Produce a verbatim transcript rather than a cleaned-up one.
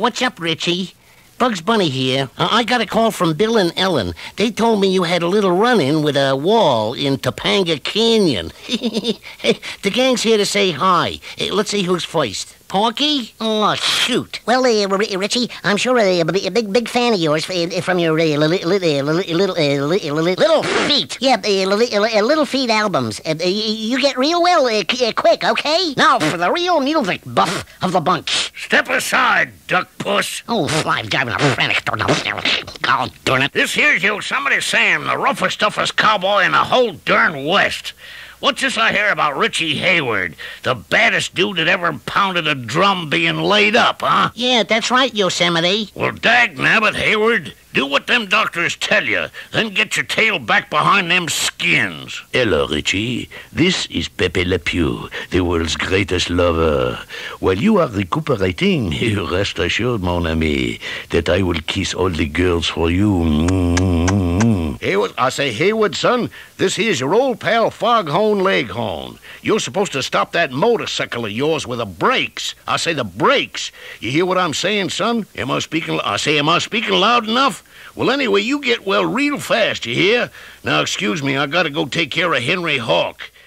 What's up, Richie? Bugs Bunny here. Uh, I got a call from Bill and Ellen. They told me you had a little run-in with a wall in Topanga Canyon. The gang's here to say hi. Hey, let's see who's first. Porky? Oh, shoot. Well, uh, R- Richie, I'm sure uh, a big, big fan of yours uh, from your uh, li- li- li- little, uh, li- li- Little Feet. Yeah, uh, li- li- uh, Little Feet albums. Uh, uh, you get real well uh, c- uh, quick, okay? Now for the real music buff of the bunch. Step aside, duck puss. Oh, fly driving a frantic. God darn it. This here's Yosemite Sam, the roughest, toughest cowboy in the whole darn West. What's this I hear about Richie Hayward, the baddest dude that ever pounded a drum being laid up, huh? Yeah, that's right, Yosemite. Well, dag-nabbit, Hayward, do what them doctors tell you, then get your tail back behind them skins. Hello, Richie. This is Pepe Le Pew, the world's greatest lover. While you are recuperating, rest assured, mon ami, that I will kiss all the girls for you. Mm-hmm. Hayward, I say, Hayward, son, this here's your old pal Foghorn Leghorn. You're supposed to stop that motorcycle of yours with the brakes. I say the brakes. You hear what I'm saying, son? Am I speaking? I say, am I speaking loud enough? Well, anyway, you get well real fast, you hear? Now, excuse me, I gotta go take care of Henry Hawk.